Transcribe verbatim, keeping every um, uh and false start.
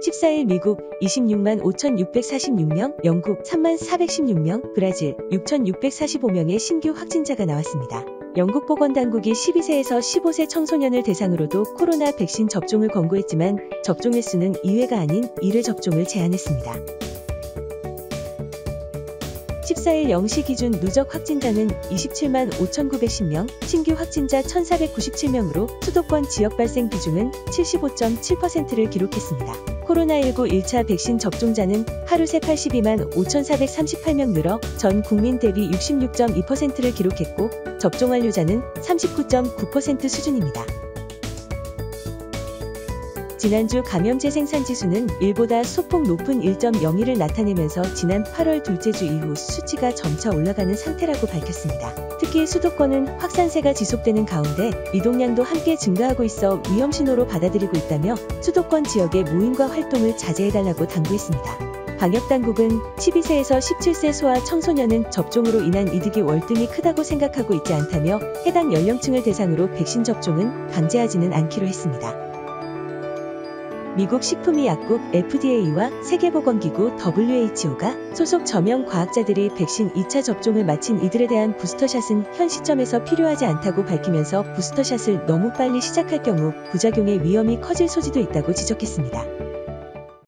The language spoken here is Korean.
십사 일 미국 이십육만 오천육백사십육 명, 영국 삼만 사백십육 명, 브라질 육천육백사십오 명의 신규 확진자가 나왔습니다. 영국 보건당국이 십이 세에서 십오 세 청소년을 대상으로도 코로나 백신 접종을 권고했지만 접종 횟수는 이 회가 아닌 일 회 접종을 제한했습니다. 십사 일 영 시 기준 누적 확진자는 이십칠만 오천구백십 명, 신규 확진자 천사백구십칠 명으로 수도권 지역 발생 비중은 칠십오 점 칠 퍼센트를 기록했습니다. 코로나십구 일 차 백신 접종자는 하루 새 팔십이만 오천사백삼십팔 명 늘어 전 국민 대비 육십육 점 이 퍼센트를 기록했고 접종 완료자는 삼십구 점 구 퍼센트 수준입니다. 지난주 감염제 생산지수는 일보다 소폭 높은 일 점 영일을 나타내면서 지난 팔월 둘째 주 이후 수치가 점차 올라가는 상태라고 밝혔습니다. 특히 수도권은 확산세가 지속되는 가운데 이동량도 함께 증가하고 있어 위험신호로 받아들이고 있다며 수도권 지역의 모임과 활동을 자제해달라고 당부했습니다. 방역당국은 십이 세에서 십칠 세 소아 청소년은 접종으로 인한 이득이 월등히 크다고 생각하고 있지 않다며 해당 연령층을 대상으로 백신 접종은 강제하지는 않기로 했습니다. 미국 식품의약국 에프 디 에이와 세계보건기구 더블유 에이치 오가 소속 저명 과학자들이 백신 이 차 접종을 마친 이들에 대한 부스터샷은 현 시점에서 필요하지 않다고 밝히면서 부스터샷을 너무 빨리 시작할 경우 부작용의 위험이 커질 소지도 있다고 지적했습니다.